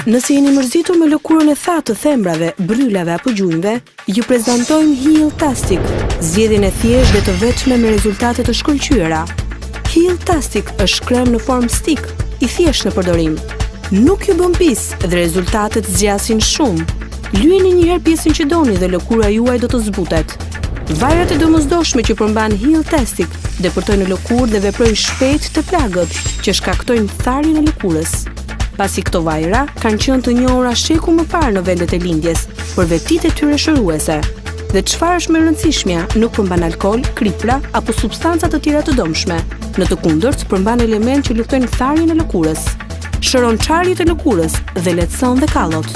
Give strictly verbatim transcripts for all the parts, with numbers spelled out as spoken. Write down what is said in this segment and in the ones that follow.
Nëse jeni mërzitur me lëkurën e thatë të thembrave, bryllave apo gjunjve, ju prezantojmë Healtastic, zgjedhjen e thjeshtë dhe të vetshme me rezultate të shkëlqyera. Healtastic është krem në formë stick, i thjeshtë në përdorim. Nuk ju bën pis dhe rezultatet zgjasin shumë. Lyeni një herë pjesën që doni dhe lëkura juaj do të zbutet. Vajrat e domosdoshme që përmban Healtastic depërtojnë lëkurë dhe veprojnë shpejt të plagët që shkaktojnë tharjen e lëkurës. Pasi këto vajra kanë qenë të njohura sheku më parë në vendet e lindjes për vetitë e tyre shëruese. Dhe çfarë është më e rëndësishmja, nuk përmban alkool, kripra apo substanca të tjera të dëmshme. Në të kundërt, përmban elementë që luftojnë tharjen e lëkurës. Shëron çarjet e lëkurës dhe lehtëson dhe kallot.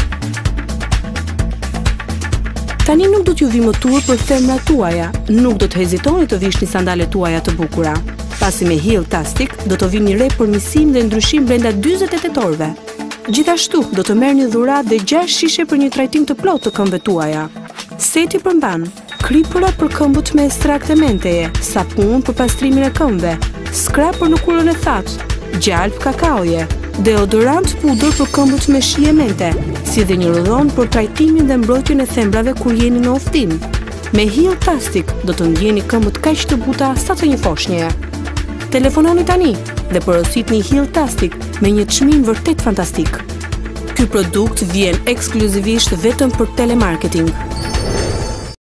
Tani nuk do t'ju vi më turp për femrat tuaja, nuk do të hezitoni të vishni sandalet tuaja të bukura. Pasi me Healtastic do të vi një re përmirësim dhe ndryshim brenda dyzet e tetë orëve. Gjithashtu do të merrni dhuratë dhe gjashtë shishe për një trajtim të plotë të këmbëve tuaja. Seti përmban kripura për këmbët me ekstrakt e menteje, sapun për pastrimin e këmbëve, skrap për lëkurën e thatë, gjalp kakaoje, deodorant pudër për këmbët me shije mente, si dhe një rodhon për trajtimin dhe mbrojtjen e thembrave kur jeni në udhtim. Me Healtastic do të ndjeni këmbët kaq të buta sa të një foshnjeje. Telefononi tani dhe porositni Healtastic me një çmim vërtet fantastik. Ky produkt vjen ekskluzivisht vetëm për telemarketing.